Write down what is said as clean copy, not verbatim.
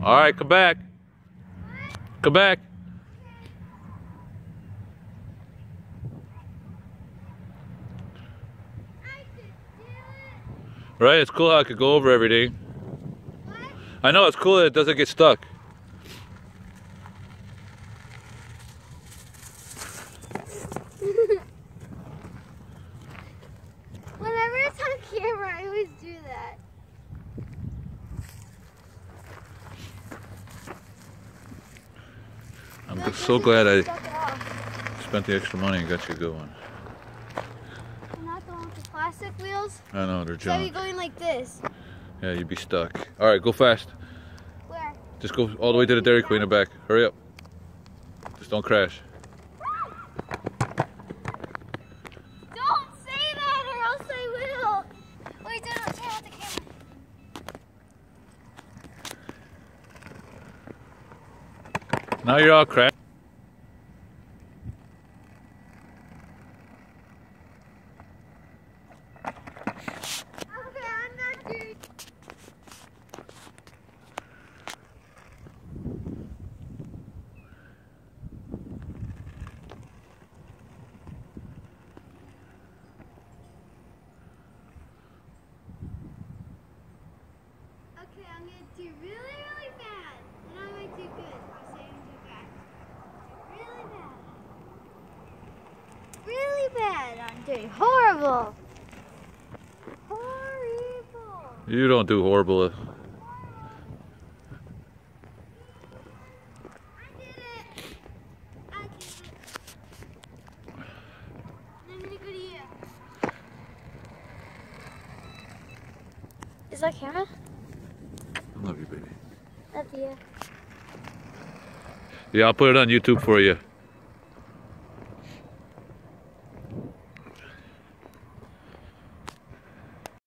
All right, come back. Come back. Right, it's cool how I could go over everything. I know, it's cool that it doesn't get stuck. Whenever it's on camera, I always do that. I'm so glad I spent the extra money and got you a good one. Not the one with the plastic wheels? I know, they're So you're junk. going like this. Yeah, you'd be stuck. All right, go fast. Where? Just go all the way to the Dairy Queen and back. Hurry up. Just don't crash. Don't say that or else I will. Wait, don't turn off the camera. Now you're all crashed. Okay, I'm not doing. Okay, I'm gonna do really, really bad. And I might do good. I'll say I'm do bad. Really bad. Really bad. I'm doing horrible. Horrible. You don't do horrible. I did it. I did it. And I'm gonna go to you. Is that camera? I love you, baby. Love you. Yeah, I'll put it on YouTube for you.